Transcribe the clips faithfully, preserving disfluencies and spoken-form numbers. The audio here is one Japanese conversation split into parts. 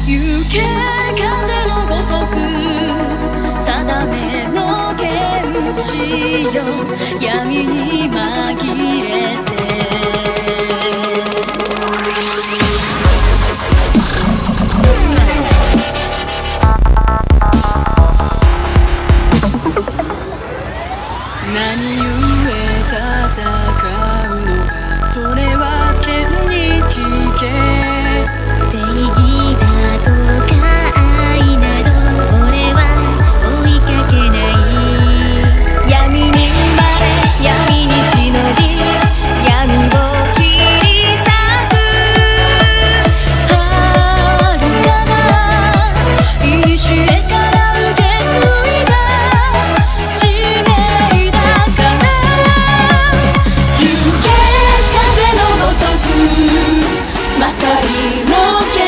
行け風のごとく定めの原子よ闇に紛れて何故戦うのかそれは天に聞け正義だとか愛など俺は追いかけない闇に生まれ闇に忍び闇を切り裂く遥かな古から受け継いだ使命だから行け風のごとくまかりの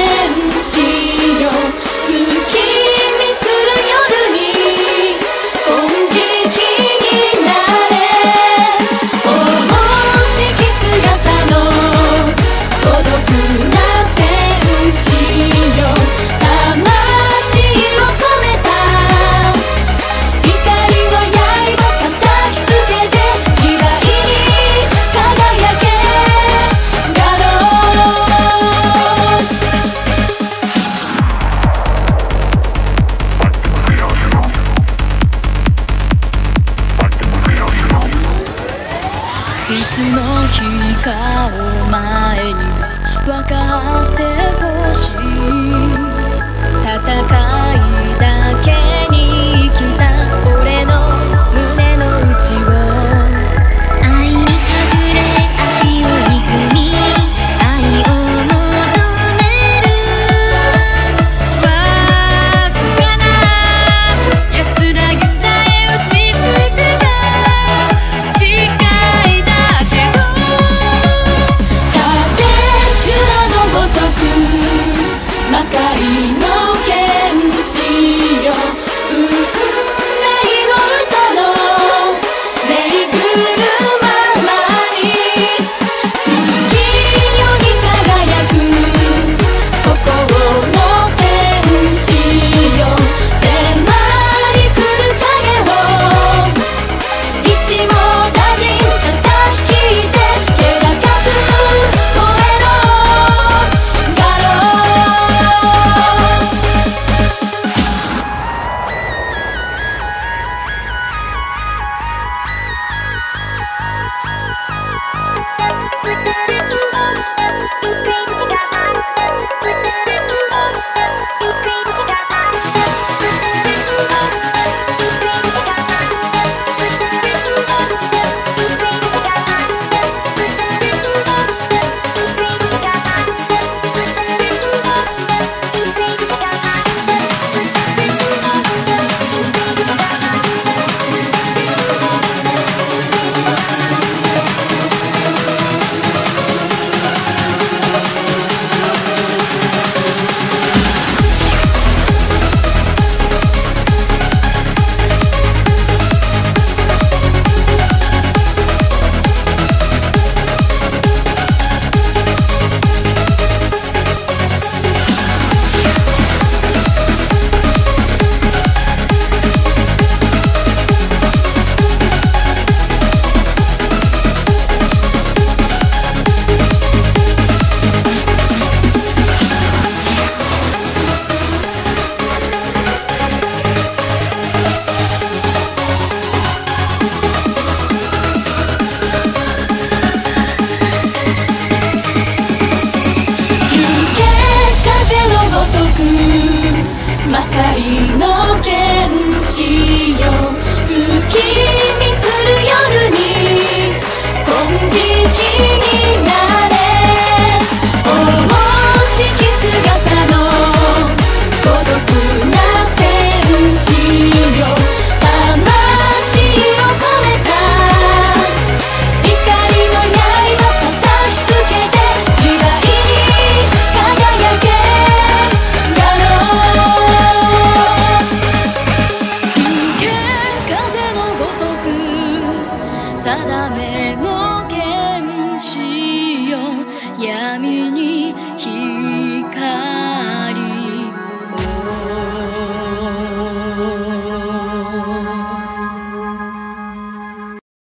いつの日かお前には分かってほしい戦いだけに生きた俺の胸の内を愛にあふれ愛を憎み愛を求めるわずかな安らぎさえ打ちつけたまかりの原子よ運命の歌の命ずるままに月夜に輝く心の戦士よ迫り来る影を一網打尽叩き切って気高く声のガロまかりの原子よ月